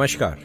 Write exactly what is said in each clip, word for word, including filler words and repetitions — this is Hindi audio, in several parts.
नमस्कार।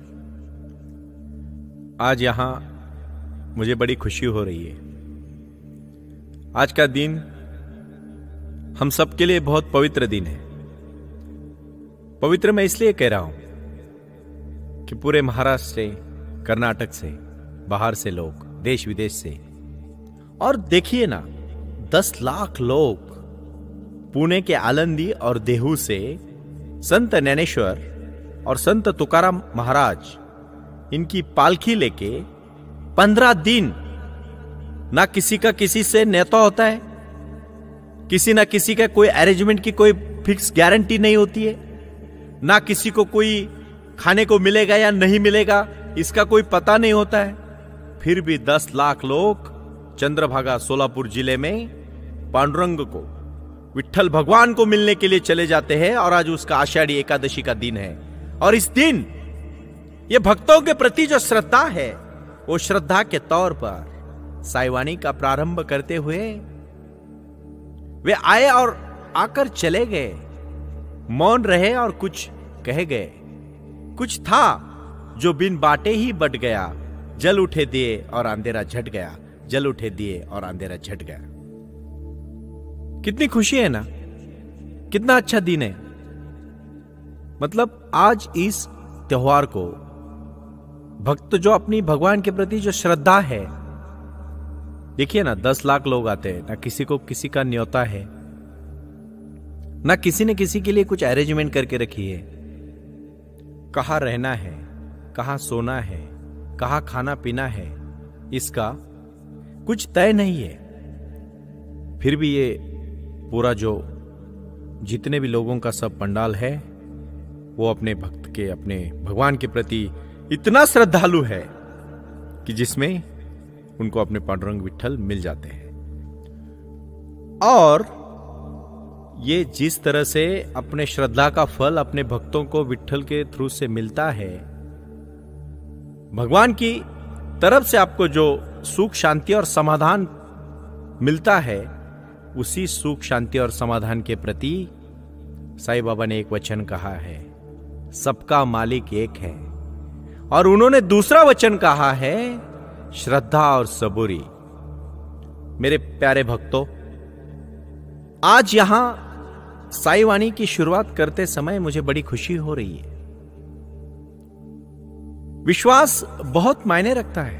आज यहां मुझे बड़ी खुशी हो रही है। आज का दिन हम सबके लिए बहुत पवित्र दिन है। पवित्र मैं इसलिए कह रहा हूं कि पूरे महाराष्ट्र से, कर्नाटक से, बाहर से लोग, देश विदेश से, और देखिए ना, दस लाख लोग पुणे के आलंदी और देहू से संत ज्ञानेश्वर और संत तुकाराम महाराज इनकी पालकी लेके पंद्रह दिन, ना किसी का किसी से नेता होता है, किसी ना किसी का कोई अरेंजमेंट की कोई फिक्स गारंटी नहीं होती है, ना किसी को कोई खाने को मिलेगा या नहीं मिलेगा इसका कोई पता नहीं होता है। फिर भी दस लाख लोग चंद्रभागा सोलापुर जिले में पांडुरंग को, विट्ठल भगवान को मिलने के लिए चले जाते हैं। और आज उसका आषाढ़ी एकादशी का दिन है। और इस दिन ये भक्तों के प्रति जो श्रद्धा है, वो श्रद्धा के तौर पर साईवाणी का प्रारंभ करते हुए वे आए और आकर चले गए, मौन रहे और कुछ कह गए। कुछ था जो बिन बाटे ही बट गया, जल उठे दिए और अंधेरा झट गया, जल उठे दिए और अंधेरा झट गया। कितनी खुशी है ना, कितना अच्छा दिन है। मतलब आज इस त्योहार को भक्त जो अपनी भगवान के प्रति जो श्रद्धा है, देखिए ना, दस लाख लोग आते हैं, ना किसी को किसी का न्योता है, ना किसी ने किसी के लिए कुछ अरेंजमेंट करके रखी है। कहाँ रहना है, कहाँ सोना है, कहाँ खाना पीना है, इसका कुछ तय नहीं है। फिर भी ये पूरा जो जितने भी लोगों का सब पंडाल है, वो अपने भक्त के, अपने भगवान के प्रति इतना श्रद्धालु है कि जिसमें उनको अपने पांडुरंग विट्ठल मिल जाते हैं। और ये जिस तरह से अपने श्रद्धा का फल अपने भक्तों को विट्ठल के थ्रू से मिलता है, भगवान की तरफ से आपको जो सुख, शांति और समाधान मिलता है, उसी सुख, शांति और समाधान के प्रति साईं बाबा ने एक वचन कहा है, सबका मालिक एक है। और उन्होंने दूसरा वचन कहा है, श्रद्धा और सबूरी। मेरे प्यारे भक्तों, आज यहां साईवाणी की शुरुआत करते समय मुझे बड़ी खुशी हो रही है। विश्वास बहुत मायने रखता है।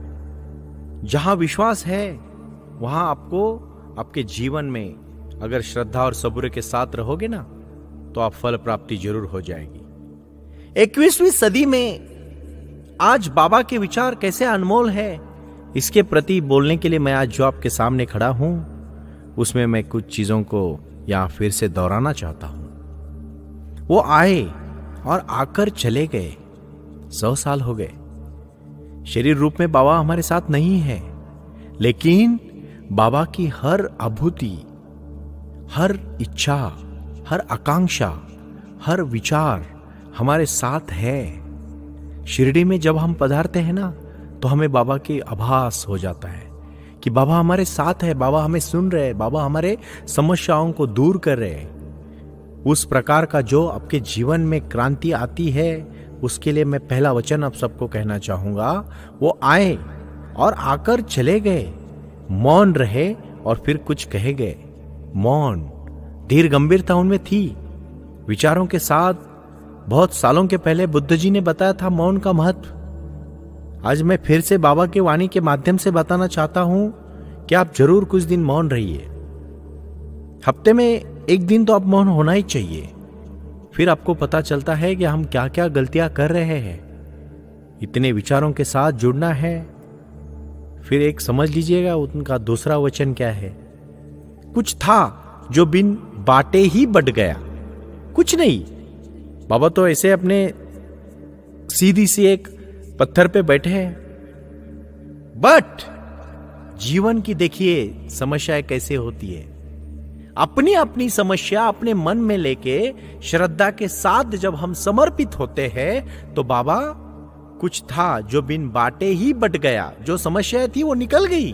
जहां विश्वास है, वहां आपको आपके जीवन में अगर श्रद्धा और सबूरी के साथ रहोगे ना, तो आप फल प्राप्ति जरूर हो जाएगी। इक्कीसवीं सदी में आज बाबा के विचार कैसे अनमोल है, इसके प्रति बोलने के लिए मैं आज जो आपके सामने खड़ा हूं, उसमें मैं कुछ चीजों को यहां फिर से दोहराना चाहता हूं। वो आए और आकर चले गए, सौ साल हो गए। शरीर रूप में बाबा हमारे साथ नहीं है, लेकिन बाबा की हर अभूति, हर इच्छा, हर आकांक्षा, हर विचार हमारे साथ है। शिरडी में जब हम पधारते हैं ना, तो हमें बाबा की आभास हो जाता है कि बाबा हमारे साथ है, बाबा हमें सुन रहे, बाबा हमारे समस्याओं को दूर कर रहे। उस प्रकार का जो आपके जीवन में क्रांति आती है, उसके लिए मैं पहला वचन आप सबको कहना चाहूंगा, वो आए और आकर चले गए, मौन रहे और फिर कुछ कहे गए। मौन, धीर गंभीरता उनमें थी। विचारों के साथ बहुत सालों के पहले बुद्ध जी ने बताया था मौन का महत्व। आज मैं फिर से बाबा के वाणी के माध्यम से बताना चाहता हूं कि आप जरूर कुछ दिन मौन रहिए। हफ्ते में एक दिन तो आप मौन होना ही चाहिए। फिर आपको पता चलता है कि हम क्या क्या गलतियां कर रहे हैं। इतने विचारों के साथ जुड़ना है। फिर एक समझ लीजिएगा उनका दूसरा वचन क्या है, कुछ था जो बिन बाटे ही बट गया। कुछ नहीं, बाबा तो ऐसे अपने सीधी सी एक पत्थर पे बैठे हैं, बट जीवन की देखिए समस्याएं कैसे होती है। अपनी अपनी समस्या अपने मन में लेके श्रद्धा के साथ जब हम समर्पित होते हैं, तो बाबा कुछ था जो बिन बाटे ही बट गया, जो समस्या थी वो निकल गई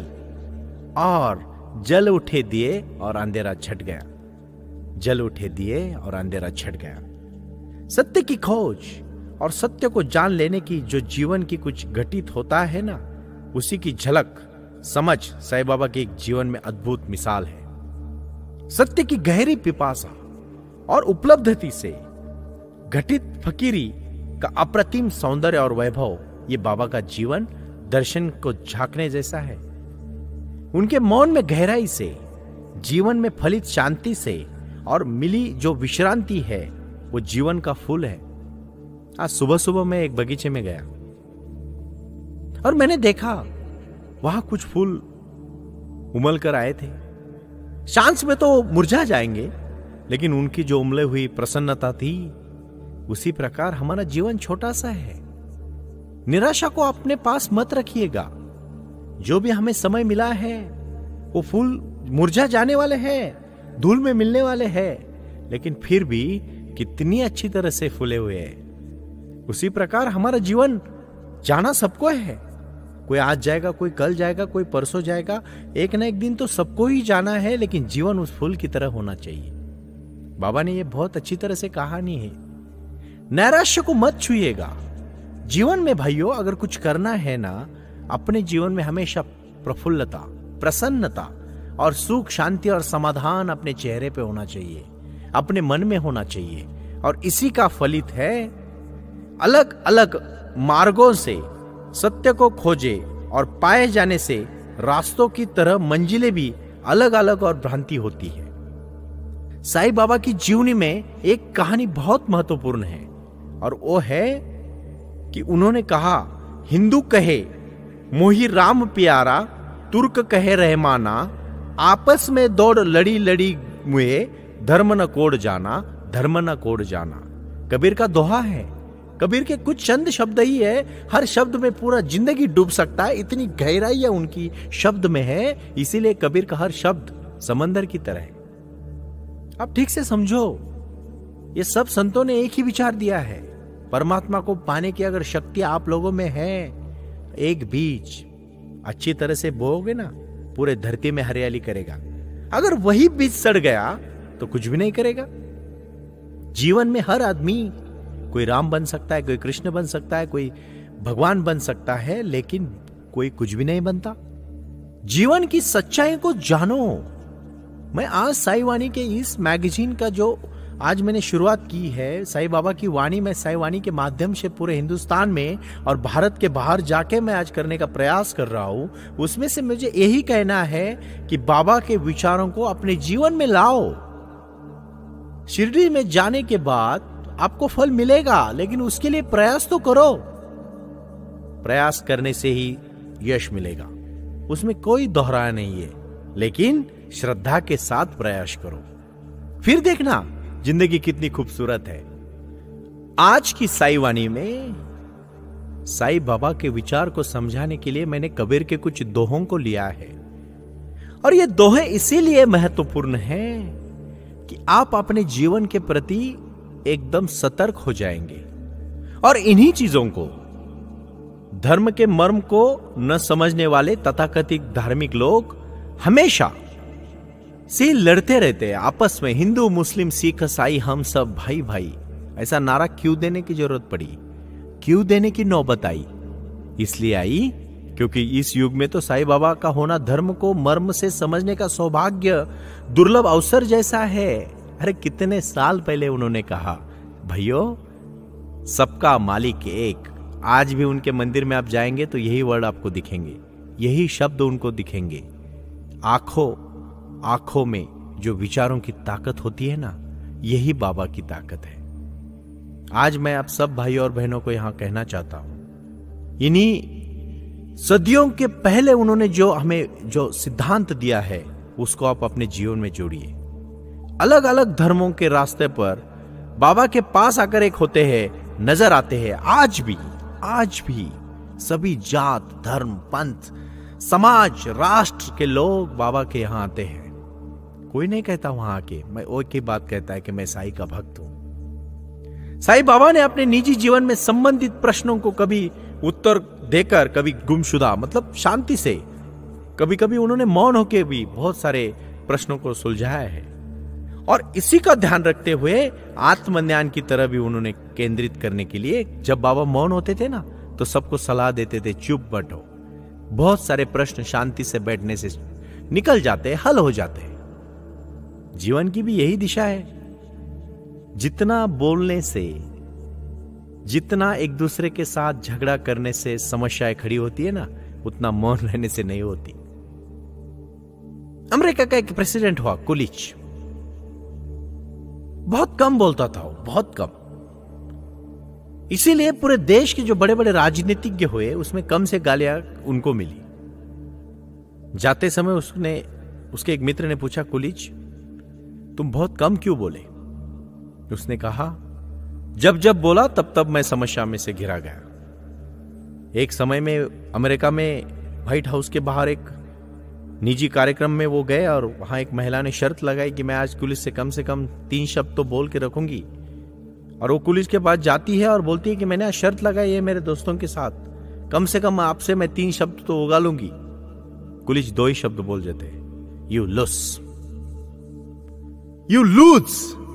और जल उठे दिए और अंधेरा छट गया, जल उठे दिए और अंधेरा छट गया। सत्य की खोज और सत्य को जान लेने की जो जीवन की कुछ घटित होता है ना, उसी की झलक समझ साईं बाबा के एक जीवन में अद्भुत मिसाल है। सत्य की गहरी पिपासा और उपलब्धि से घटित फकीरी का अप्रतिम सौंदर्य और वैभव, ये बाबा का जीवन दर्शन को झांकने जैसा है। उनके मौन में गहराई से, जीवन में फलित शांति से और मिली जो विश्रांति है, वो जीवन का फूल है। आज सुबह सुबह मैं एक बगीचे में गया और मैंने देखा वहां कुछ फूल उमल कर आए थे। सांस में तो मुरझा जाएंगे, लेकिन उनकी जो उमले हुई प्रसन्नता थी, उसी प्रकार हमारा जीवन छोटा सा है। निराशा को अपने पास मत रखिएगा। जो भी हमें समय मिला है वो फूल मुरझा जाने वाले हैं, धूल में मिलने वाले हैं, लेकिन फिर भी कितनी अच्छी तरह से फूले हुए हैं। उसी प्रकार हमारा जीवन जाना सबको है। कोई आज जाएगा, कोई कल जाएगा, कोई परसों जाएगा, एक ना एक दिन तो सबको ही जाना है, लेकिन जीवन उस फूल की तरह होना चाहिए। बाबा ने यह बहुत अच्छी तरह से कहानी है। नैराश्य को मत छूइएगा। जीवन में भाइयों अगर कुछ करना है ना, अपने जीवन में हमेशा प्रफुल्लता, प्रसन्नता और सुख, शांति और समाधान अपने चेहरे पे होना चाहिए, अपने मन में होना चाहिए। और इसी का फलित है अलग अलग मार्गों से सत्य को खोजे और पाए जाने से रास्तों की तरह मंजिलें भी अलग अलग और भ्रांति होती है। साईं बाबा की जीवनी में एक कहानी बहुत महत्वपूर्ण है और वो है कि उन्होंने कहा, हिंदू कहे मोही राम प्यारा, तुर्क कहे रहमाना, आपस में दौड़ लड़ी लड़ी मुए, धर्म न कोड जाना, धर्म न कोड जाना। कबीर का दोहा है। कबीर के कुछ चंद शब्द ही है, हर शब्द में पूरा जिंदगी डूब सकता है, इतनी गहराई है उनकी शब्द में है। इसीलिए कबीर का हर शब्द समंदर की तरह है। आप ठीक से समझो, ये सब संतों ने एक ही विचार दिया है। परमात्मा को पाने की अगर शक्ति आप लोगों में है, एक बीज अच्छी तरह से बोओगे ना, पूरे धरती में हरियाली करेगा। अगर वही बीज सड़ गया तो कुछ भी नहीं करेगा। जीवन में हर आदमी, कोई राम बन सकता है, कोई कृष्ण बन सकता है, कोई भगवान बन सकता है, लेकिन कोई कुछ भी नहीं बनता। जीवन की सच्चाई को जानो। मैं आज साईं वाणी के इस मैगजीन का जो आज मैंने शुरुआत की है, साईं बाबा की वाणी, मैं साईं वाणी के माध्यम से पूरे हिंदुस्तान में और भारत के बाहर जाके मैं आज करने का प्रयास कर रहा हूं। उसमें से मुझे यही कहना है कि बाबा के विचारों को अपने जीवन में लाओ। शिरडी में जाने के बाद आपको फल मिलेगा, लेकिन उसके लिए प्रयास तो करो। प्रयास करने से ही यश मिलेगा, उसमें कोई दोहराया नहीं है, लेकिन श्रद्धा के साथ प्रयास करो, फिर देखना जिंदगी कितनी खूबसूरत है। आज की साईं वाणी में साईं बाबा के विचार को समझाने के लिए मैंने कबीर के कुछ दोहों को लिया है, और ये दोहे इसीलिए महत्वपूर्ण हैं कि आप अपने जीवन के प्रति एकदम सतर्क हो जाएंगे। और इन्हीं चीजों को, धर्म के मर्म को न समझने वाले तथाकथित धार्मिक लोग हमेशा से लड़ते रहते हैं आपस में। हिंदू, मुस्लिम, सिख, ईसाई, हम सब भाई भाई। ऐसा नारा क्यों देने की जरूरत पड़ी, क्यों देने की नौबत आई? इसलिए आई क्योंकि इस युग में तो साईं बाबा का होना धर्म को मर्म से समझने का सौभाग्य, दुर्लभ अवसर जैसा है। अरे कितने साल पहले उन्होंने कहा, भाइयों सबका मालिक एक। आज भी उनके मंदिर में आप जाएंगे तो यही वर्ड आपको दिखेंगे, यही शब्द उनको दिखेंगे। आंखों आंखों में जो विचारों की ताकत होती है ना, यही बाबा की ताकत है। आज मैं आप सब भाइयों और बहनों को यहां कहना चाहता हूं, इन्हीं सदियों के पहले उन्होंने जो हमें जो सिद्धांत दिया है, उसको आप अपने जीवन में जोड़िए। अलग अलग धर्मों के रास्ते पर बाबा के पास आकर एक होते हैं, नजर आते हैं। आज भी आज भी सभी जात, धर्म, पंथ, समाज, राष्ट्र के लोग बाबा के यहां आते हैं। कोई नहीं कहता वहां आके, मैं वो की बात कहता है कि मैं साईं का भक्त हूं। साईं बाबा ने अपने निजी जीवन में संबंधित प्रश्नों को कभी उत्तर देकर, कभी गुमशुदा मतलब शांति से, कभी कभी उन्होंने मौन होकर भी बहुत सारे प्रश्नों को सुलझाया है। और इसी का ध्यान रखते हुए आत्मज्ञान की तरह भी उन्होंने केंद्रित करने के लिए जब बाबा मौन होते थे ना, तो सबको सलाह देते थे चुप बैठो। बहुत सारे प्रश्न शांति से बैठने से निकल जाते, हल हो जाते। जीवन की भी यही दिशा है। जितना बोलने से, जितना एक दूसरे के साथ झगड़ा करने से समस्याएं खड़ी होती है ना, उतना मौन रहने से नहीं होती। अमेरिका का एक प्रेसिडेंट हुआ, कुलिच। बहुत कम बोलता था वो, बहुत कम। इसीलिए पूरे देश के जो बड़े बड़े राजनीतिज्ञ हुए, उसमें कम से गालियां उनको मिली। जाते समय उसने उसके एक मित्र ने पूछा, कुलिच तुम बहुत कम क्यों बोले? उसने कहा, जब जब बोला तब तब मैं समस्या में से घिरा गया। एक समय में अमेरिका में व्हाइट हाउस के बाहर एक निजी कार्यक्रम में वो गए और वहां एक महिला ने शर्त लगाई कि मैं आज पुलिस से कम से कम तीन शब्द तो बोल के रखूंगी। और वो पुलिस के पास जाती है और बोलती है कि मैंने आज शर्त लगाई है मेरे दोस्तों के साथ, कम से कम आपसे मैं तीन शब्द तो उगा लूंगी। पुलिस दो ही शब्द बोल देते, यू लूज, यू लूज।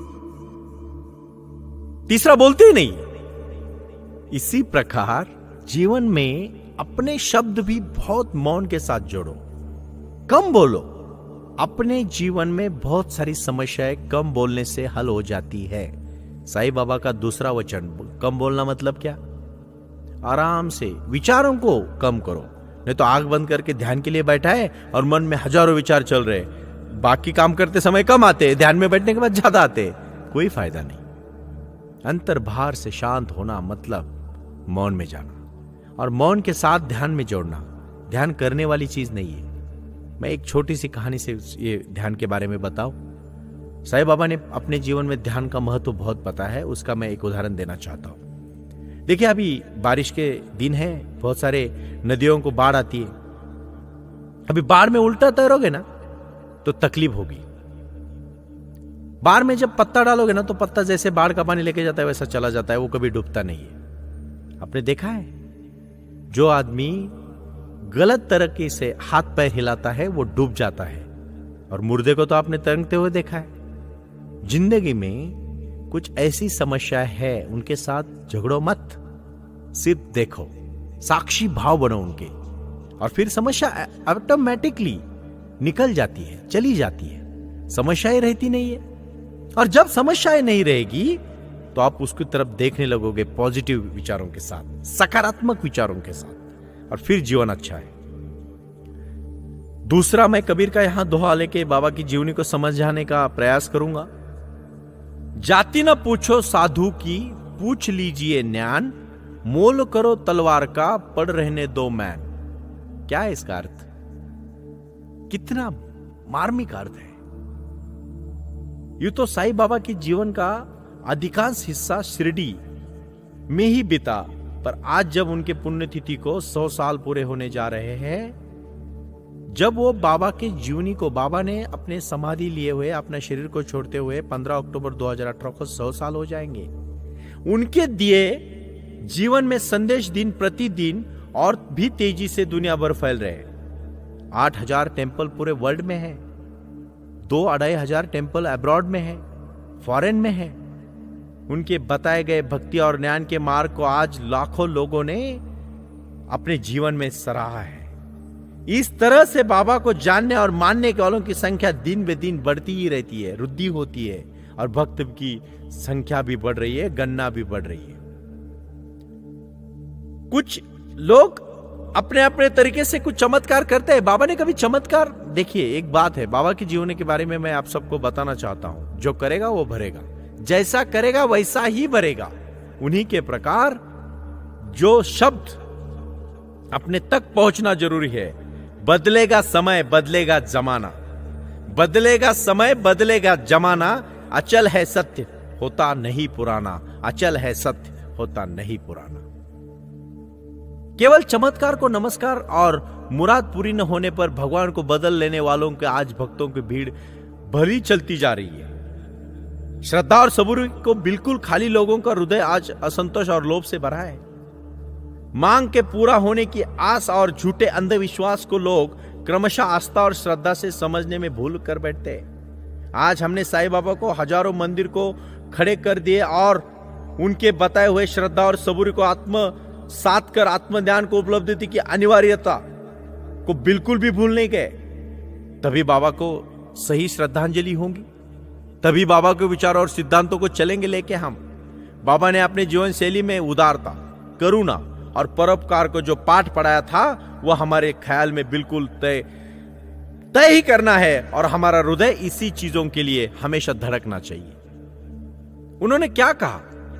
तीसरा बोलते ही नहीं। इसी प्रकार जीवन में अपने शब्द भी बहुत मौन के साथ जोड़ो, कम बोलो। अपने जीवन में बहुत सारी समस्याएं कम बोलने से हल हो जाती है। साईं बाबा का दूसरा वचन, कम बोलना मतलब क्या? आराम से विचारों को कम करो। नहीं तो आंख बंद करके ध्यान के लिए बैठा है और मन में हजारों विचार चल रहे, बाकी काम करते समय कम आते, ध्यान में बैठने के बाद ज्यादा आते, कोई फायदा नहीं। अंतर्भार से शांत होना मतलब मौन में जाना, और मौन के साथ ध्यान में जोड़ना ध्यान करने वाली चीज नहीं है। मैं एक छोटी सी कहानी से ये ध्यान के बारे में बताऊं। साईं बाबा ने अपने जीवन में ध्यान का महत्व बहुत पता है, उसका मैं एक उदाहरण देना चाहता हूं। देखिए, अभी बारिश के दिन है, बहुत सारे नदियों को बाढ़ आती है। अभी बाढ़ में उल्टा तैरोगे ना तो तकलीफ होगी। बाढ़ में जब पत्ता डालोगे ना तो पत्ता जैसे बाढ़ का पानी लेके जाता है वैसा चला जाता है, वो कभी डूबता नहीं है। आपने देखा है, जो आदमी गलत तरीके से हाथ पैर हिलाता है वो डूब जाता है, और मुर्दे को तो आपने तैरते हुए देखा है। जिंदगी में कुछ ऐसी समस्या है, उनके साथ झगड़ो मत, सिर्फ देखो, साक्षी भाव बनो उनके, और फिर समस्या ऑटोमेटिकली निकल जाती है, चली जाती है। समस्याएं रहती नहीं है। और जब समस्याएं नहीं रहेगी तो आप उसकी तरफ देखने लगोगे पॉजिटिव विचारों के साथ, सकारात्मक विचारों के साथ, और फिर जीवन अच्छा है। दूसरा, मैं कबीर का यहां दोहा लेके बाबा की जीवनी को समझाने का प्रयास करूंगा। जाति न पूछो साधु की, पूछ लीजिए ज्ञान, मोल करो तलवार का, पड़ रहने दो मैन। क्या है इसका अर्थ? कितना मार्मिक अर्थ है। यूं तो साईं बाबा के जीवन का अधिकांश हिस्सा शिरडी में ही बीता, पर आज जब उनके पुण्यतिथि को सौ साल पूरे होने जा रहे हैं, जब वो बाबा के जीवनी को, बाबा ने अपने समाधि लिए हुए अपने शरीर को छोड़ते हुए पंद्रह अक्टूबर दो हज़ार अठारह को सौ साल हो जाएंगे। उनके दिए जीवन में संदेश दिन प्रतिदिन और भी तेजी से दुनिया भर फैल रहे हैं। आठ हजार टेम्पल पूरे वर्ल्ड में है, दो अढ़ाई हजार टेम्पल अब्रॉड में है, फॉरेन में है। उनके बताए गए भक्ति और ज्ञान के मार्ग को आज लाखों लोगों ने अपने जीवन में सराहा है। इस तरह से बाबा को जानने और मानने के वालों की संख्या दिन ब दिन बढ़ती ही रहती है, वृद्धि होती है, और भक्त की संख्या भी बढ़ रही है, गणना भी बढ़ रही है। कुछ लोग अपने अपने तरीके से कुछ चमत्कार करते हैं। बाबा ने कभी चमत्कार, देखिए एक बात है, बाबा के जीवन के बारे में मैं आप सबको बताना चाहता हूं, जो करेगा वो भरेगा, जैसा करेगा वैसा ही भरेगा। उन्हीं के प्रकार जो शब्द अपने तक पहुंचना जरूरी है। बदलेगा समय, बदलेगा जमाना, बदलेगा समय, बदलेगा जमाना, अचल है सत्य होता नहीं पुराना, अचल है सत्य होता नहीं पुराना। केवल चमत्कार को नमस्कार और मुराद पूरी न होने पर भगवान को बदल लेने वालों के आज भक्तों की भीड़ भली चलती जा रही है। श्रद्धा और सबूरी को बिल्कुल खाली लोगों का हृदय आज असंतोष और लोभ से भरा है। मांग के पूरा होने की आस और झूठे अंधविश्वास को लोग क्रमशः आस्था और श्रद्धा से समझने में भूल कर बैठते हैं। आज हमने साईं बाबा को हजारों मंदिर को खड़े कर दिए और उनके बताए हुए श्रद्धा और सबूरी को आत्मसात कर आत्मज्ञान को उपलब्धि की अनिवार्यता को बिल्कुल भी भूल नहीं गए, तभी बाबा को सही श्रद्धांजलि होगी, तभी बाबा के विचारों और सिद्धांतों को चलेंगे लेके हम। बाबा ने अपने जीवन शैली में उदारता, करुणा और परोपकार को जो पाठ पढ़ाया था वह हमारे ख्याल में बिल्कुल तय तय ही करना है और हमारा हृदय इसी चीजों के लिए हमेशा धड़कना चाहिए। उन्होंने क्या कहा?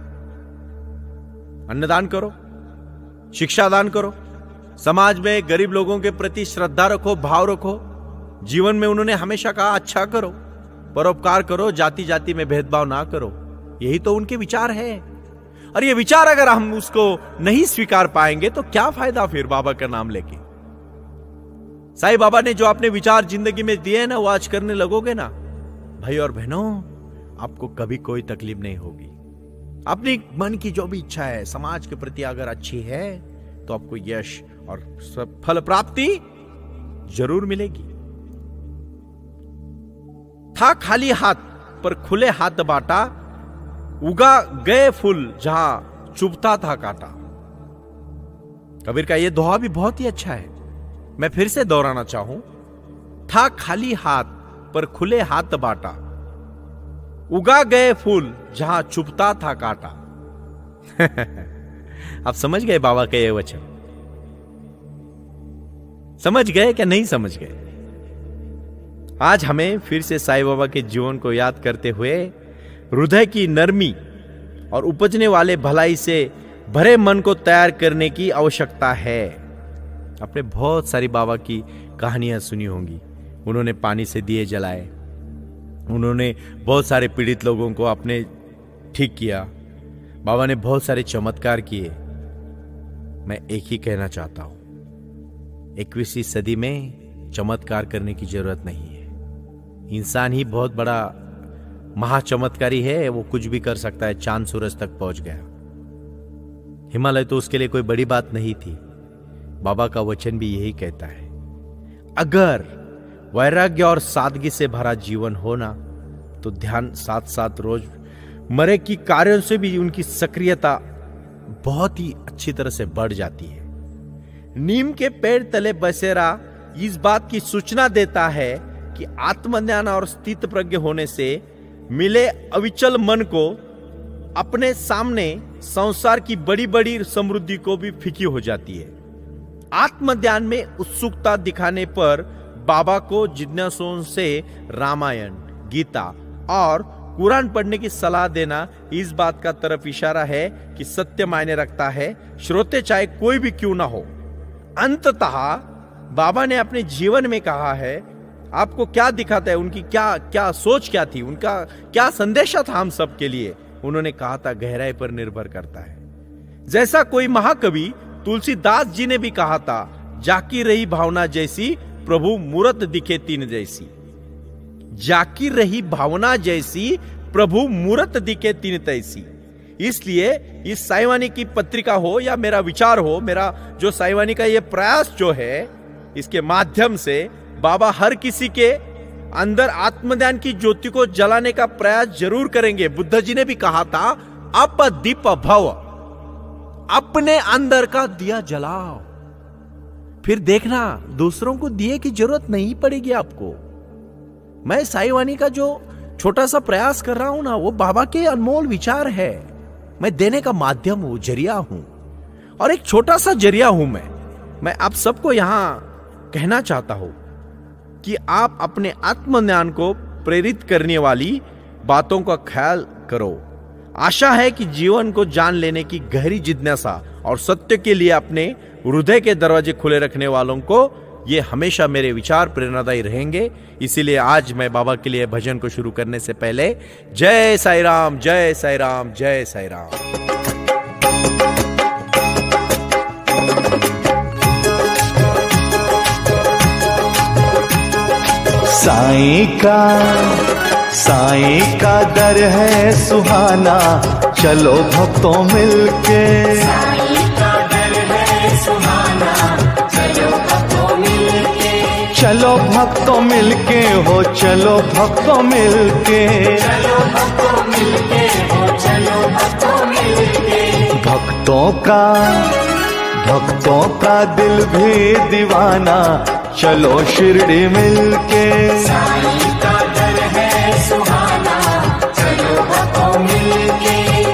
अन्नदान करो, शिक्षा दान करो, समाज में गरीब लोगों के प्रति श्रद्धा रखो, भाव रखो। जीवन में उन्होंने हमेशा कहा अच्छा करो, परोपकार करो, जाति जाति में भेदभाव ना करो। यही तो उनके विचार है। और ये विचार अगर हम उसको नहीं स्वीकार पाएंगे तो क्या फायदा फिर बाबा का नाम लेके। साईं बाबा ने जो अपने विचार जिंदगी में दिए ना, वो आज करने लगोगे ना भाई और बहनों, आपको कभी कोई तकलीफ नहीं होगी। अपनी मन की जो भी इच्छा है समाज के प्रति अगर अच्छी है तो आपको यश और फल प्राप्ति जरूर मिलेगी। था खाली हाथ पर खुले हाथ बाटा, उगा गए फूल जहां चुभता था कांटा। कबीर का यह दोहा भी बहुत ही अच्छा है, मैं फिर से दोहराना चाहूं। था खाली हाथ पर खुले हाथ बाटा, उगा गए फूल जहां चुभता था कांटा। आप समझ गए बाबा का ये वचन? समझ गए क्या नहीं समझ गए? आज हमें फिर से साईं बाबा के जीवन को याद करते हुए हृदय की नरमी और उपजने वाले भलाई से भरे मन को तैयार करने की आवश्यकता है। आपने बहुत सारी बाबा की कहानियां सुनी होंगी। उन्होंने पानी से दिए जलाए, उन्होंने बहुत सारे पीड़ित लोगों को आपने ठीक किया, बाबा ने बहुत सारे चमत्कार किए। मैं एक ही कहना चाहता हूं, इक्कीसवीं सदी में चमत्कार करने की जरूरत नहीं है। इंसान ही बहुत बड़ा महाचमत्कारी है, वो कुछ भी कर सकता है, चांद सूरज तक पहुंच गया। हिमालय तो उसके लिए कोई बड़ी बात नहीं थी। बाबा का वचन भी यही कहता है, अगर वैराग्य और सादगी से भरा जीवन होना तो ध्यान साथ साथ रोज मरे की कार्यों से भी उनकी सक्रियता बहुत ही अच्छी तरह से बढ़ जाती है। नीम के पेड़ तले बसेरा इस बात की सूचना देता है कि आत्मज्ञान और स्थित प्रज्ञ होने से मिले अविचल मन को अपने सामने संसार की बड़ी बड़ी समृद्धि को भी फीकी हो जाती है। आत्मज्ञान में उत्सुकता दिखाने पर बाबा को जिज्ञासुओं से रामायण, गीता और कुरान पढ़ने की सलाह देना इस बात का तरफ इशारा है कि सत्य मायने रखता है, श्रोते चाहे कोई भी क्यों ना हो। अंततः बाबा ने अपने जीवन में कहा है, आपको क्या दिखाता है, उनकी क्या क्या सोच क्या थी, उनका क्या संदेशा था हम सब के लिए। उन्होंने कहा था गहराई पर निर्भर करता है। जैसा कोई महाकवि तुलसीदास जी ने भी कहा था, जाकी रही भावना जैसी प्रभु मूरत दिखे तीन जैसी। जाकी रही भावना जैसी प्रभु मूरत दिखे तीन तैसी। इसलिए इस साईवानी की पत्रिका हो या मेरा विचार हो, मेरा जो साईवानी का ये प्रयास जो है, इसके माध्यम से बाबा हर किसी के अंदर आत्मज्ञान की ज्योति को जलाने का प्रयास जरूर करेंगे। बुद्ध जी ने भी कहा था, अप दीप भव, अपने अंदर का दिया जलाओ, फिर देखना दूसरों को दिए की जरूरत नहीं पड़ेगी आपको। मैं साईवानी का जो छोटा सा प्रयास कर रहा हूं ना, वो बाबा के अनमोल विचार है। मैं देने का माध्यम हूं, जरिया हूं, और एक छोटा सा जरिया हूं मैं मैं आप सबको यहां कहना चाहता हूं कि आप अपने आत्मज्ञान को प्रेरित करने वाली बातों का ख्याल करो। आशा है कि जीवन को जान लेने की गहरी जिज्ञासा और सत्य के लिए अपने हृदय के दरवाजे खुले रखने वालों को ये हमेशा मेरे विचार प्रेरणादायी रहेंगे। इसीलिए आज मैं बाबा के लिए भजन को शुरू करने से पहले जय साईं राम, जय साईं राम, जय साईं राम। साईं का साईं का दर है सुहाना, चलो भक्तों मिलके। साईं का दर है सुहाना, चलो भक्तों मिलके। चलो भक्तों मिलके हो, चलो भक्तों मिलके। चलो भक्तों मिलके हो, चलो भक्तों मिलके। मिलके, भक्तों का भक्तों का दिल भी दीवाना, चलो शिरडी मिलके। साईं का दर है सुहाना, चलो भक्तों मिलके।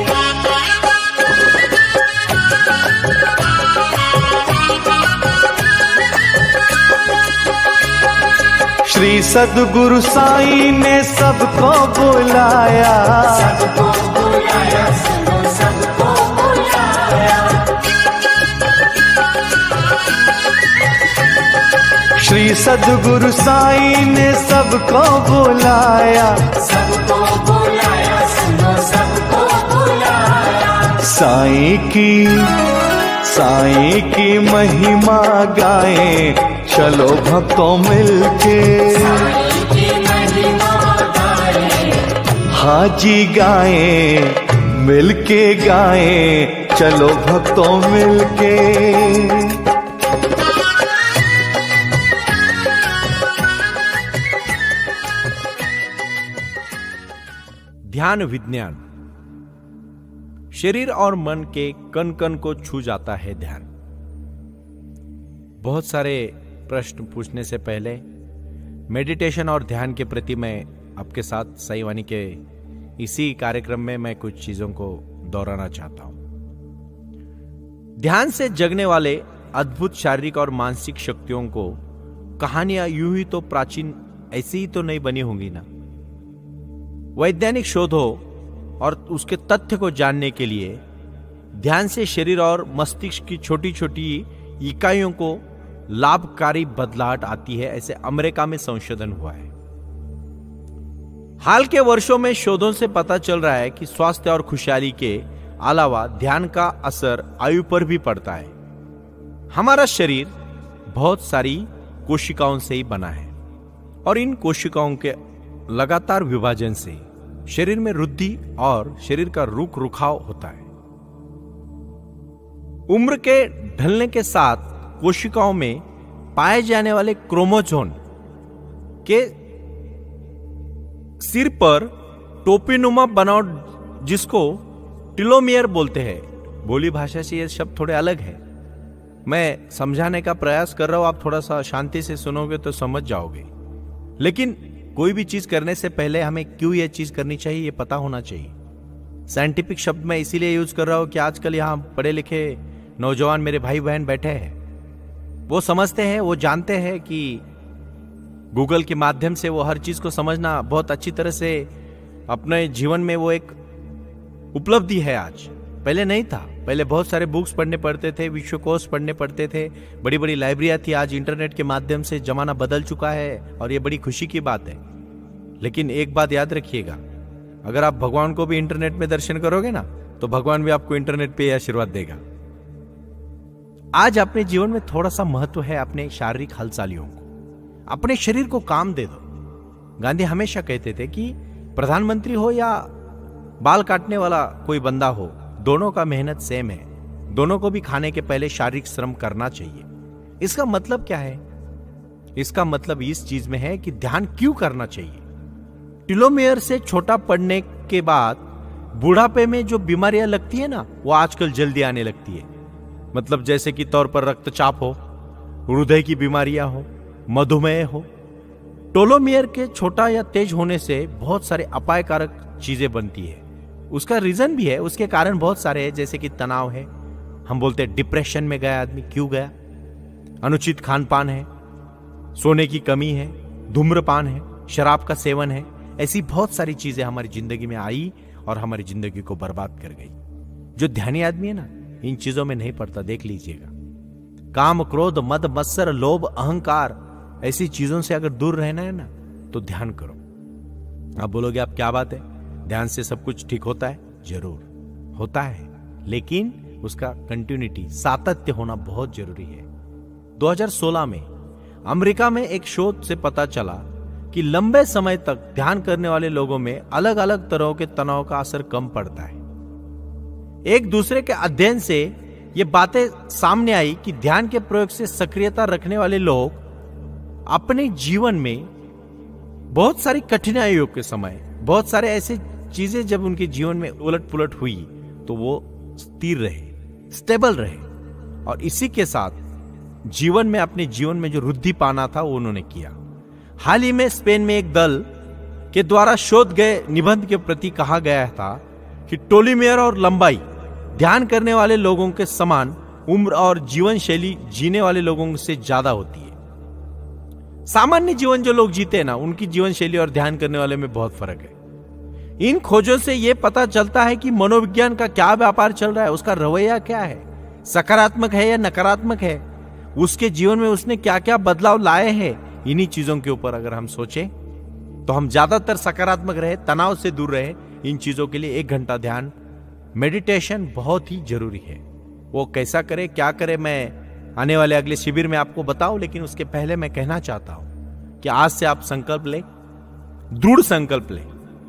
श्री सद्गुरु साईं ने सबको बुलाया, सबको बुलाया, सुनो सबको बुलाया। श्री सद्गुरु साईं ने सबको बुलाया, सबको बुलाया, सुनो सबको बुलाया। साईं की साईं की महिमा गाएं, चलो भक्तों मिलके। साईं की महिमा गाएं, हाजी गाएं, मिलके गाएं, चलो भक्तों मिलके। ध्यान विज्ञान। शरीर और मन के कण कण को छू जाता है ध्यान। बहुत सारे प्रश्न पूछने से पहले मेडिटेशन और ध्यान के प्रति मैं आपके साथ साईं वाणी के इसी कार्यक्रम में मैं कुछ चीजों को दोहराना चाहता हूं। ध्यान से जगने वाले अद्भुत शारीरिक और मानसिक शक्तियों को कहानियां यूं ही तो प्राचीन ऐसी ही तो नहीं बनी होंगी ना। वैज्ञानिक शोधों और उसके तथ्य को जानने के लिए ध्यान से शरीर और मस्तिष्क की छोटी छोटी इकाइयों को लाभकारी बदलाहट आती है, ऐसे अमेरिका में संशोधन हुआ है। हाल के वर्षों में शोधों से पता चल रहा है कि स्वास्थ्य और खुशहाली के अलावा ध्यान का असर आयु पर भी पड़ता है। हमारा शरीर बहुत सारी कोशिकाओं से ही बना है और इन कोशिकाओं के लगातार विभाजन से शरीर में वृद्धि और शरीर का रुख रुखाव होता है। उम्र के ढलने के साथ कोशिकाओं में पाए जाने वाले क्रोमोसोम के सिर पर टोपीनुमा बनावट, जिसको टेलोमियर बोलते हैं, बोली भाषा से ये शब्द थोड़े अलग है, मैं समझाने का प्रयास कर रहा हूं, आप थोड़ा सा शांति से सुनोगे तो समझ जाओगे। लेकिन कोई भी चीज करने से पहले हमें क्यों यह चीज करनी चाहिए ये पता होना चाहिए। साइंटिफिक शब्द मैं इसीलिए यूज कर रहा हूं कि आजकल यहां पढ़े लिखे नौजवान मेरे भाई बहन बैठे हैं, वो समझते हैं, वो जानते हैं कि गूगल के माध्यम से वो हर चीज को समझना बहुत अच्छी तरह से अपने जीवन में वो एक उपलब्धि है। आज पहले नहीं था, पहले बहुत सारे बुक्स पढ़ने पड़ते थे, विश्वकोश पढ़ने पड़ते थे, बड़ी बड़ी लाइब्रेरियां थी। आज इंटरनेट के माध्यम से जमाना बदल चुका है और ये बड़ी खुशी की बात है। लेकिन एक बात याद रखिएगा, अगर आप भगवान को भी इंटरनेट में दर्शन करोगे ना तो भगवान भी आपको इंटरनेट पे आशीर्वाद देगा। आज अपने जीवन में थोड़ा सा महत्व है अपने शारीरिक हलचालियों को, अपने शरीर को काम दे दो। गांधी हमेशा कहते थे कि प्रधानमंत्री हो या बाल काटने वाला कोई बंदा हो, दोनों का मेहनत सेम है, दोनों को भी खाने के पहले शारीरिक श्रम करना चाहिए। इसका मतलब क्या है? इसका मतलब इस चीज में है कि ध्यान क्यों करना चाहिए। टेलोमियर से छोटा पड़ने के बाद बुढ़ापे में जो बीमारियां लगती है ना, वो आजकल जल्दी आने लगती है। मतलब जैसे कि तौर पर रक्तचाप हो, हृदय की बीमारियां हो, मधुमेह हो। टेलोमियर के छोटा या तेज होने से बहुत सारे अपायकारक चीजें बनती है। उसका रीजन भी है, उसके कारण बहुत सारे हैं, जैसे कि तनाव है, हम बोलते हैं डिप्रेशन में गया आदमी, क्यों गया? अनुचित खान पान है, सोने की कमी है, धूम्रपान है, शराब का सेवन है। ऐसी बहुत सारी चीजें हमारी जिंदगी में आई और हमारी जिंदगी को बर्बाद कर गई। जो ध्यानी आदमी है ना, इन चीजों में नहीं पड़ता, देख लीजिएगा। काम, क्रोध, मद, मत्सर, लोभ, अहंकार, ऐसी चीजों से अगर दूर रहना है ना तो ध्यान करो। आप बोलोगे आप क्या बात है, ध्यान से सब कुछ ठीक होता है? जरूर होता है, लेकिन उसका कंटिन्यूटी, सातत्य होना बहुत जरूरी है। दो हज़ार सोलह में अमेरिका में एक शोध से पता चला कि लंबे समय तक ध्यान करने वाले लोगों में अलग अलग तरह के तनाव का असर कम पड़ता है। एक दूसरे के अध्ययन से ये बातें सामने आई कि ध्यान के प्रयोग से सक्रियता रखने वाले लोग अपने जीवन में बहुत सारी कठिनाइयों के समय, बहुत सारे ऐसे चीजें जब उनके जीवन में उलट पुलट हुई तो वो स्थिर रहे, स्टेबल रहे, और इसी के साथ जीवन में, अपने जीवन में जो वृद्धि पाना था वो उन्होंने किया। हाल ही में स्पेन में एक दल के द्वारा शोध गए निबंध के प्रति कहा गया था कि टेलोमेयर और लंबाई ध्यान करने वाले लोगों के समान उम्र और जीवन शैली जीने वाले लोगों से ज्यादा होती है। सामान्य जीवन जो लोग जीते हैं ना, उनकी जीवन शैली और ध्यान करने वाले में बहुत फर्क है। इन खोजों से यह पता चलता है कि मनोविज्ञान का क्या व्यापार चल रहा है, उसका रवैया क्या है, सकारात्मक है या नकारात्मक है, उसके जीवन में उसने क्या क्या बदलाव लाए हैं। इन्हीं चीजों के ऊपर अगर हम सोचें तो हम ज्यादातर सकारात्मक रहे, तनाव से दूर रहे। इन चीजों के लिए एक घंटा ध्यान, मेडिटेशन बहुत ही जरूरी है। वो कैसा करे, क्या करे, मैं आने वाले अगले शिविर में आपको बताऊं, लेकिन उसके पहले मैं कहना चाहता हूं कि आज से आप संकल्प ले, दृढ़ संकल्प ले।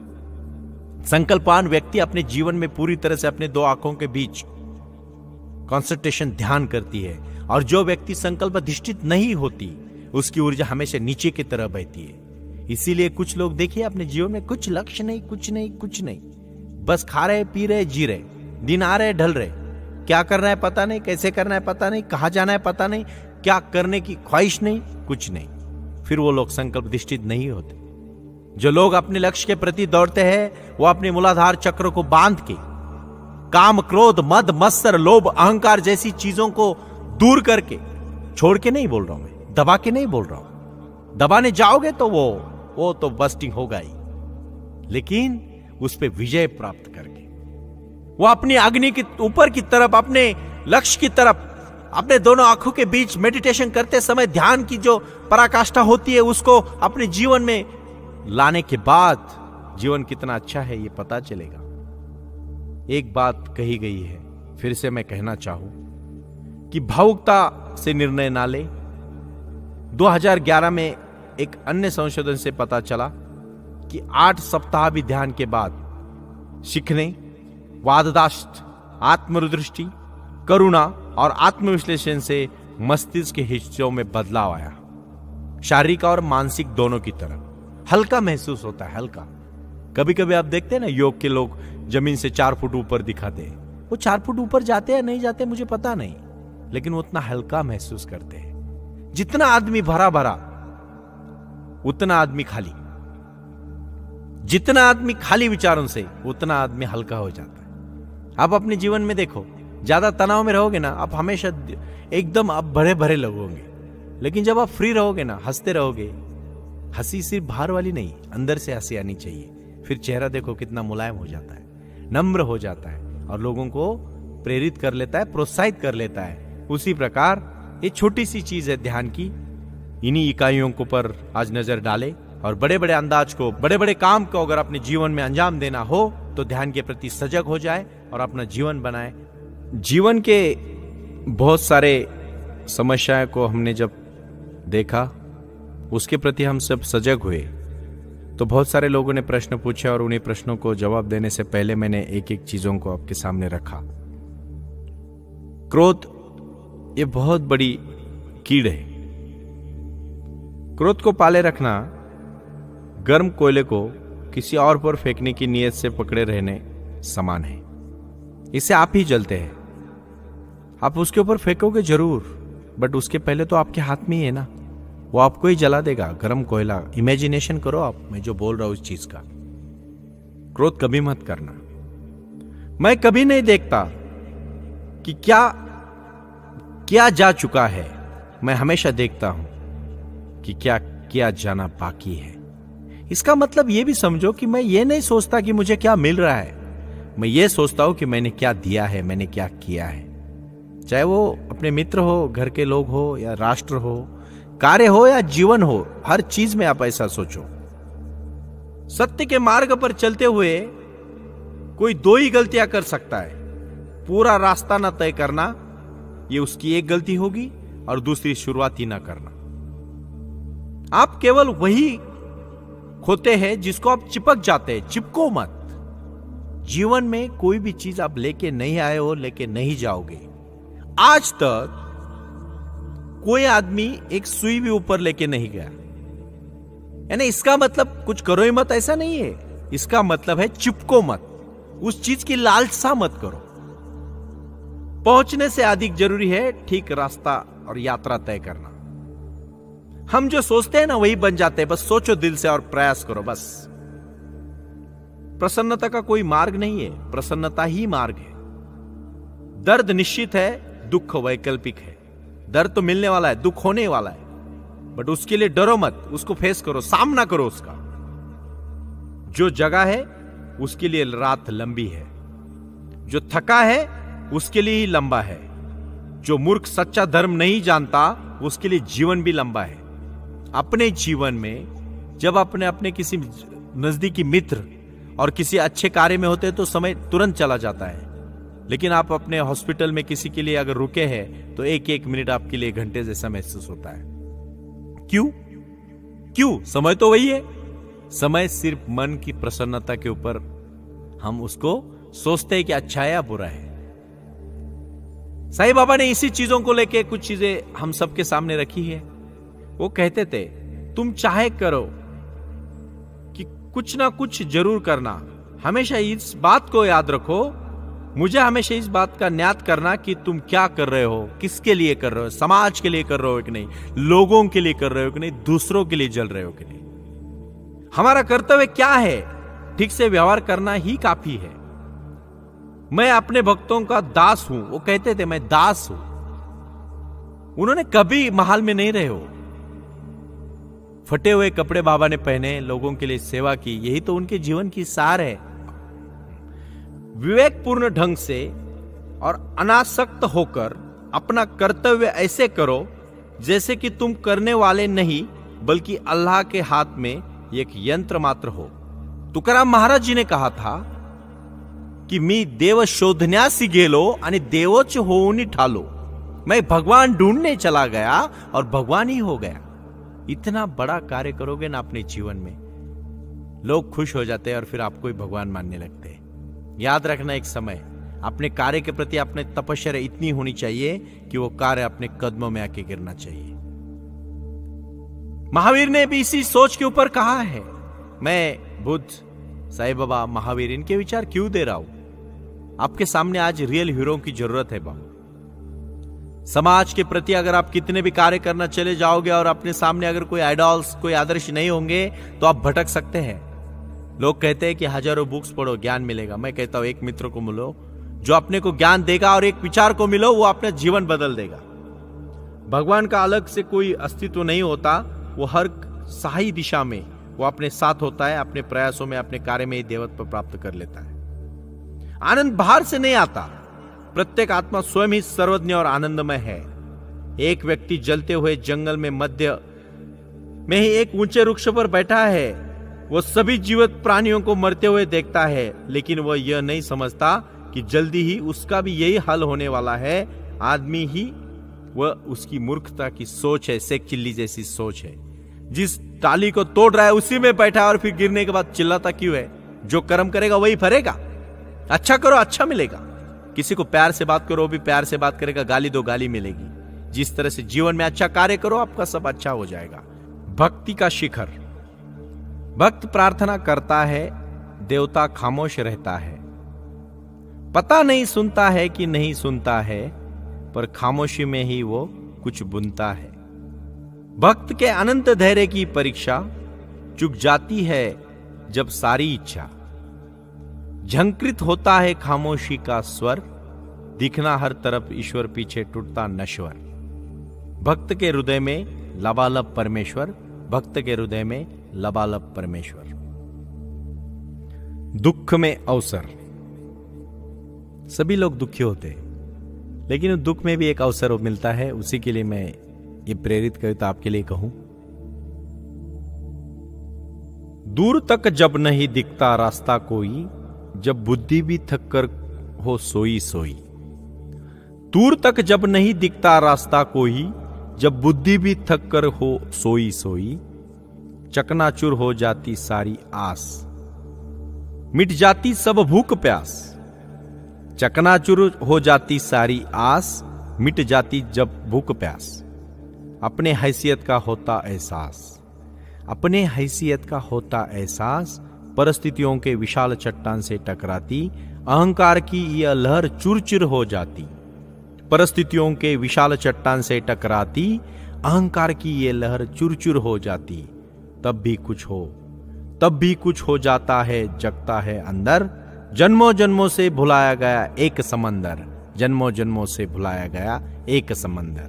संकल्पवान व्यक्ति अपने जीवन में पूरी तरह से अपने दो आंखों के बीच कंसंट्रेशन ध्यान करती है, और जो व्यक्ति संकल्प अधिष्ठित नहीं होती उसकी ऊर्जा हमेशा नीचे की तरह बहती है। इसीलिए कुछ लोग देखिए अपने जीवन में कुछ लक्ष्य नहीं, कुछ नहीं, कुछ नहीं, बस खा रहे, पी रहे, जी रहे, दिन आ रहे, ढल रहे, क्या करना है पता नहीं, कैसे करना है पता नहीं, कहां जाना है पता नहीं, क्या करने की ख्वाहिश नहीं, कुछ नहीं। फिर वो लोग संकल्प अधिष्ठित नहीं होते। जो लोग अपने लक्ष्य के प्रति दौड़ते हैं वो अपने मूलाधार चक्र को बांध के काम, क्रोध, मद, मत्सर, लोभ, अहंकार जैसी चीजों को दूर करके, छोड़ के नहीं बोल रहा हूं मैं, दबा के नहीं बोल रहा हूं। दबाने जाओगे तो वो वो तो बस्टिंग होगा ही, लेकिन उस पे विजय प्राप्त करके वो अपनी अग्नि के ऊपर की तरफ, अपने लक्ष्य की तरफ, अपने दोनों आंखों के बीच मेडिटेशन करते समय ध्यान की जो पराकाष्ठा होती है उसको अपने जीवन में लाने के बाद जीवन कितना अच्छा है ये पता चलेगा। एक बात कही गई है, फिर से मैं कहना चाहूं कि भावुकता से निर्णय ना ले। दो हज़ार ग्यारह में एक अन्य संशोधन से पता चला कि आठ सप्ताह भी ध्यान के बाद सीखने, वाददाश्त, आत्मदृष्टि, करुणा और आत्मविश्लेषण से मस्तिष्क के हिस्सों में बदलाव आया। शारीरिक और मानसिक दोनों की तरफ हल्का महसूस होता है, हल्का। कभी कभी आप देखते हैं ना, योग के लोग जमीन से चार फुट ऊपर दिखाते हैं। वो चार फुट ऊपर जाते हैं नहीं जाते मुझे पता नहीं, लेकिन वो उतना हल्का महसूस करते हैं। जितना आदमी भरा भरा उतना आदमी खाली, जितना आदमी खाली विचारों से उतना आदमी हल्का हो जाता है। आप अपने जीवन में देखो, ज्यादा तनाव में रहोगे ना, आप हमेशा एकदम आप भरे भरे लगोगे, लेकिन जब आप फ्री रहोगे ना, हंसते रहोगे, हंसी सिर्फ बाहर वाली नहीं, अंदर से हंसी आनी चाहिए, फिर चेहरा देखो कितना मुलायम हो जाता है, नम्र हो जाता है और लोगों को प्रेरित कर लेता है, प्रोत्साहित कर लेता है। उसी प्रकार ये छोटी सी चीज है ध्यान की, इन्हीं इकाइयों को पर आज नजर डाले और बड़े बड़े अंदाज को, बड़े बड़े काम को अगर अपने जीवन में अंजाम देना हो तो ध्यान के प्रति सजग हो जाए और अपना जीवन बनाए। जीवन के बहुत सारे समस्याएं को हमने जब देखा, उसके प्रति हम सब सजग हुए, तो बहुत सारे लोगों ने प्रश्न पूछे और उन्हीं प्रश्नों को जवाब देने से पहले मैंने एक एक चीजों को आपके सामने रखा। क्रोध ये बहुत बड़ी कीड़ है। क्रोध को पाले रखना गर्म कोयले को किसी और पर फेंकने की नीयत से पकड़े रहने समान है। इससे आप ही जलते हैं। आप उसके ऊपर फेंकोगे जरूर, बट उसके पहले तो आपके हाथ में ही है ना, वो आपको ही जला देगा। गर्म कोयला, इमेजिनेशन करो आप, मैं जो बोल रहा हूं इस चीज का। क्रोध कभी मत करना। मैं कभी नहीं देखता कि क्या क्या जा चुका है, मैं हमेशा देखता हूं कि क्या क्या जाना बाकी है। इसका मतलब यह भी समझो कि मैं ये नहीं सोचता कि मुझे क्या मिल रहा है, मैं ये सोचता हूं कि मैंने क्या दिया है, मैंने क्या किया है। चाहे वो अपने मित्र हो, घर के लोग हो, या राष्ट्र हो, कार्य हो या जीवन हो, हर चीज में आप ऐसा सोचो। सत्य के मार्ग पर चलते हुए कोई दो ही गलतियां कर सकता है। पूरा रास्ता ना तय करना, ये उसकी एक गलती होगी, और दूसरी शुरुआत ही ना करना। आप केवल वही खोते हैं जिसको आप चिपक जाते हैं। चिपको मत। जीवन में कोई भी चीज आप लेके नहीं आए हो, लेके नहीं जाओगे। आज तक कोई आदमी एक सुई भी ऊपर लेके नहीं गया, यानी इसका मतलब कुछ करो ही मत, ऐसा नहीं है। इसका मतलब है चिपको मत, उस चीज की लालसा मत करो। पहुंचने से अधिक जरूरी है ठीक रास्ता और यात्रा तय करना। हम जो सोचते हैं ना वही बन जाते हैं। बस सोचो दिल से और प्रयास करो बस। प्रसन्नता का कोई मार्ग नहीं है, प्रसन्नता ही मार्ग है। दर्द निश्चित है, दुख वैकल्पिक है। दर्द तो मिलने वाला है, दुख होने वाला है, बट उसके लिए डरो मत, उसको फेस करो, सामना करो उसका। जो जगह है उसके लिए रात लंबी है, जो थका है उसके लिए ही लंबा है। जो मूर्ख सच्चा धर्म नहीं जानता उसके लिए जीवन भी लंबा है। अपने जीवन में जब अपने अपने किसी नजदीकी मित्र और किसी अच्छे कार्य में होते हैं तो समय तुरंत चला जाता है, लेकिन आप अपने हॉस्पिटल में किसी के लिए अगर रुके हैं तो एक एक मिनट आपके लिए घंटे जैसा महसूस होता है। क्यों? क्यों? समय तो वही है। समय सिर्फ मन की प्रसन्नता के ऊपर हम उसको सोचते हैं कि अच्छा है या बुरा है। साईं बाबा ने इसी चीजों को लेके कुछ चीजें हम सबके सामने रखी है। वो कहते थे तुम चाहे करो कि कुछ ना कुछ जरूर करना। हमेशा इस बात को याद रखो, मुझे हमेशा इस बात का न्यात करना कि तुम क्या कर रहे हो, किसके लिए कर रहे हो, समाज के लिए कर रहे हो कि नहीं, लोगों के लिए कर रहे हो कि नहीं, दूसरों के लिए जल रहे हो कि नहीं। हमारा कर्तव्य क्या है? ठीक से व्यवहार करना ही काफी है। मैं अपने भक्तों का दास हूं, वो कहते थे मैं दास हूं। उन्होंने कभी महल में नहीं रहे हो, फटे हुए कपड़े बाबा ने पहने, लोगों के लिए सेवा की, यही तो उनके जीवन की सार है। विवेकपूर्ण ढंग से और अनासक्त होकर अपना कर्तव्य ऐसे करो जैसे कि तुम करने वाले नहीं बल्कि अल्लाह के हाथ में एक यंत्र मात्र हो। तुकाराम महाराज जी ने कहा था कि मी देव शोधण्यासी गेलो आणि देवच होऊन ठालो। मैं भगवान ढूंढने चला गया और भगवान ही हो गया। इतना बड़ा कार्य करोगे ना अपने जीवन में, लोग खुश हो जाते हैं और फिर आपको ही भगवान मानने लगते हैं। याद रखना, एक समय अपने कार्य के प्रति अपने तपस्या इतनी होनी चाहिए कि वो कार्य अपने कदमों में आके गिरना चाहिए। महावीर ने भी इसी सोच के ऊपर कहा है। मैं बुद्ध, साईं बाबा, महावीर, इनके विचार क्यों दे रहा हूं? आपके सामने आज रियल हीरो की जरूरत है बाबू। समाज के प्रति अगर आप कितने भी कार्य करना चले जाओगे और अपने सामने अगर कोई आइडल्स, कोई आदर्श नहीं होंगे तो आप भटक सकते हैं। लोग कहते हैं कि हजारों बुक्स पढ़ो ज्ञान मिलेगा। मैं कहता हूं एक मित्र को मिलो जो अपने को ज्ञान देगा और एक विचार को मिलो वो अपना जीवन बदल देगा। भगवान का अलग से कोई अस्तित्व नहीं होता, वो हर सही दिशा में वो अपने साथ होता है। अपने प्रयासों में, अपने कार्य में देवत्व प्राप्त कर लेता है। आनंद बाहर से नहीं आता, प्रत्येक आत्मा स्वयं ही सर्वज्ञ और आनंदमय है। एक व्यक्ति जलते हुए जंगल में मध्य में ही एक ऊंचे वृक्ष पर बैठा है। वो सभी जीवित प्राणियों को मरते हुए देखता है, लेकिन वह यह नहीं समझता कि जल्दी ही उसका भी यही हाल होने वाला है। आदमी ही वह उसकी मूर्खता की सोच है, सेक चिल्ली जैसी सोच है। जिस टाली को तोड़ रहा है उसी में बैठा है और फिर गिरने के बाद चिल्लाता क्यों है? जो कर्म करेगा वही फरेगा। अच्छा करो, अच्छा मिलेगा। किसी को प्यार से बात करो, वो भी प्यार से बात करेगा। गाली दो, गाली मिलेगी। जिस तरह से जीवन में अच्छा कार्य करो, आपका सब अच्छा हो जाएगा। भक्ति का शिखर। भक्त प्रार्थना करता है, देवता खामोश रहता है। पता नहीं सुनता है कि नहीं सुनता है, पर खामोशी में ही वो कुछ बुनता है। भक्त के अनंत धैर्य की परीक्षा चुक जाती है जब सारी इच्छा। झंकृत होता है खामोशी का स्वर, दिखना हर तरफ ईश्वर, पीछे टूटता नश्वर। भक्त के हृदय में लबालब परमेश्वर, भक्त के हृदय में लबालब परमेश्वर। दुख में अवसर। सभी लोग दुखी होते हैं, लेकिन दुख में भी एक अवसर मिलता है। उसी के लिए मैं ये प्रेरित कविता आपके लिए कहूं। दूर तक जब नहीं दिखता रास्ता कोई, जब बुद्धि भी थक कर हो सोई सोई। दूर तक जब नहीं दिखता रास्ता कोई, जब बुद्धि भी थक कर हो सोई सोई। चकनाचूर हो जाती सारी आस, मिट जाती सब भूख प्यास। चकनाचूर हो जाती सारी आस, मिट जाती जब भूख प्यास। अपने हैसियत का होता एहसास, अपने हैसियत का होता एहसास। परिस्थितियों के विशाल चट्टान से टकराती, अहंकार की यह लहर चूर-चूर हो जाती। परिस्थितियों के विशाल चट्टान से टकराती अहंकार की ये लहर चुरचुर हो जाती। तब भी कुछ हो, तब भी कुछ हो जाता है, जगता है अंदर जन्मों जन्मों से भुलाया गया एक समंदर, जन्मों जन्मों से भुलाया गया एक समंदर,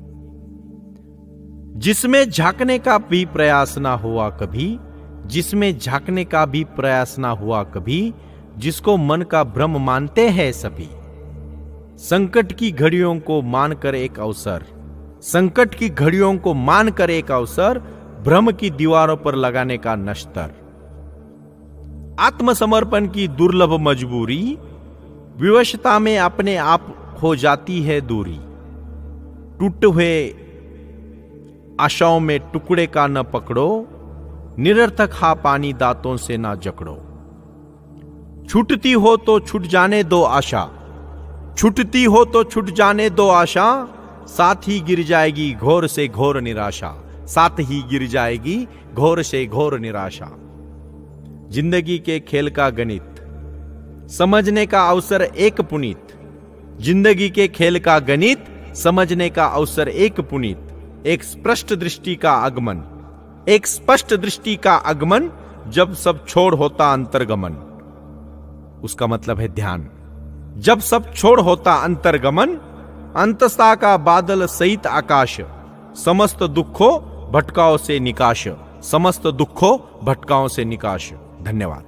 जिसमें झांकने का भी प्रयास ना हुआ कभी, जिसमें झांकने का भी प्रयास ना हुआ कभी, जिसको मन का भ्रम मानते हैं सभी। संकट की घड़ियों को मानकर एक अवसर, संकट की घड़ियों को मानकर एक अवसर, भ्रम की दीवारों पर लगाने का नश्तर। आत्मसमर्पण की दुर्लभ मजबूरी, विवशता में अपने आप हो जाती है दूरी। टूटे हुए आशाओं में टुकड़े का न पकड़ो, निरर्थक हा पानी दांतों से ना जकड़ो। छूटती हो तो छूट जाने दो आशा, छूटती हो तो छूट जाने दो आशा, साथ ही गिर जाएगी घोर से घोर निराशा, साथ ही गिर जाएगी घोर से घोर निराशा। जिंदगी के खेल का गणित समझने का अवसर एक पुनीत, जिंदगी के खेल का गणित समझने का अवसर एक पुनीत। एक स्पष्ट दृष्टि का आगमन, एक स्पष्ट दृष्टि का आगमन, जब सब छोड़ होता अंतर्गमन। उसका मतलब है ध्यान। जब सब छोड़ होता अंतर्गमन, अंतस्था का बादल सहित आकाश, समस्त दुखों भटकाओं से निकाश, समस्त दुखों भटकाओं से निकाश। धन्यवाद।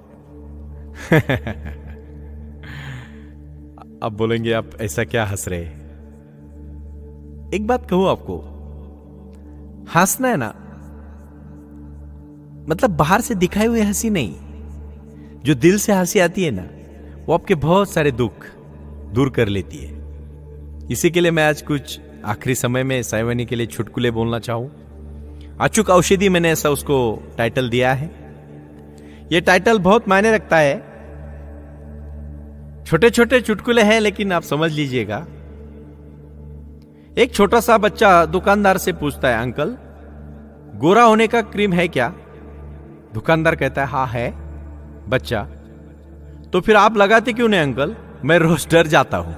अब बोलेंगे आप ऐसा क्या हंस रहे? एक बात कहूं आपको, हंसना है ना, मतलब बाहर से दिखाई हुई हंसी नहीं, जो दिल से हंसी आती है ना, वो आपके बहुत सारे दुख दूर कर लेती है। इसी के लिए मैं आज कुछ आखिरी समय में साइवानी के लिए चुटकुले बोलना चाहूं। अचूक औषधि, मैंने ऐसा उसको टाइटल दिया है। ये टाइटल बहुत मायने रखता है। छोटे छोटे चुटकुले हैं, लेकिन आप समझ लीजिएगा। एक छोटा सा बच्चा दुकानदार से पूछता है, अंकल गोरा होने का क्रीम है क्या? दुकानदार कहता है हाँ है। बच्चा, तो फिर आप लगाते क्यों नहीं अंकल? मैं रोज डर जाता हूं।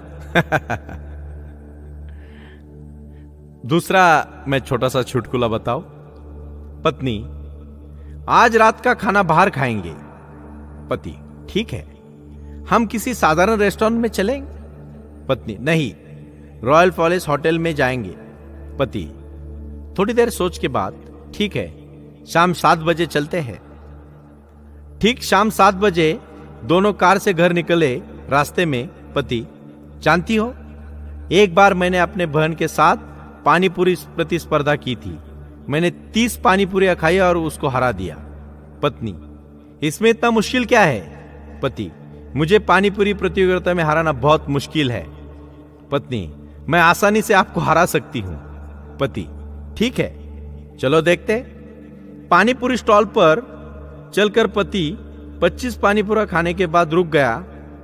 दूसरा मैं छोटा सा चुटकुला बताओ। पत्नी, आज रात का खाना बाहर खाएंगे। पति, ठीक है, हम किसी साधारण रेस्टोरेंट में चलेंगे? पत्नी, नहीं, रॉयल पैलेस होटल में जाएंगे। पति, थोड़ी देर सोच के बाद, ठीक है, शाम सात बजे चलते हैं। ठीक शाम सात बजे दोनों कार से घर निकले। रास्ते में पति, जानती हो, एक बार मैंने अपने बहन के साथ पानीपुरी प्रतिस्पर्धा की थी। मैंने तीस पानीपुरियां खाई और उसको हरा दिया। पत्नी, इसमें इतना मुश्किल क्या है? पति, मुझे पानीपुरी प्रतियोगिता में हराना बहुत मुश्किल है। पत्नी, मैं आसानी से आपको हरा सकती हूं। पति, ठीक है, चलो देखते। पानीपुरी स्टॉल पर चलकर पति पच्चीस पानीपुरा खाने के बाद रुक गया।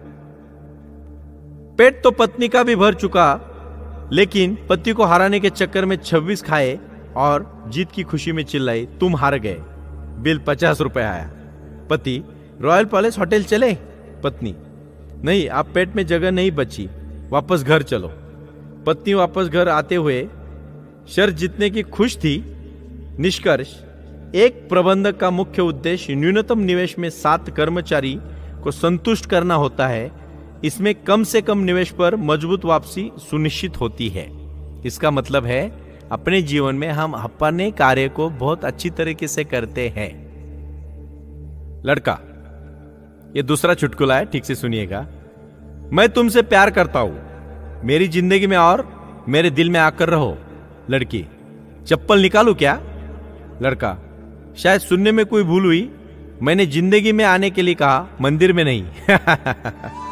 पेट तो पत्नी का भी भर चुका, लेकिन पति को हराने के चक्कर में छब्बीस खाए और जीत की खुशी में चिल्लाई, तुम हार गए। बिल पचास रुपए आया। पति, रॉयल पैलेस होटल चले? पत्नी, नहीं, आप पेट में जगह नहीं बची, वापस घर चलो। पत्नी वापस घर आते हुए शर्त जीतने की खुश थी। निष्कर्ष, एक प्रबंधक का मुख्य उद्देश्य न्यूनतम निवेश में सात कर्मचारी को संतुष्ट करना होता है। इसमें कम से कम निवेश पर मजबूत वापसी सुनिश्चित होती है। इसका मतलब है अपने जीवन में हम अपने कार्य को बहुत अच्छी तरीके से करते हैं। लड़का, ये दूसरा चुटकुला है, ठीक से सुनिएगा। मैं तुमसे प्यार करता हूं, मेरी जिंदगी में और मेरे दिल में आकर रहो। लड़की, चप्पल निकालूं क्या? लड़का, शायद सुनने में कोई भूल हुई, मैंने जिंदगी में आने के लिए कहा, मंदिर में नहीं।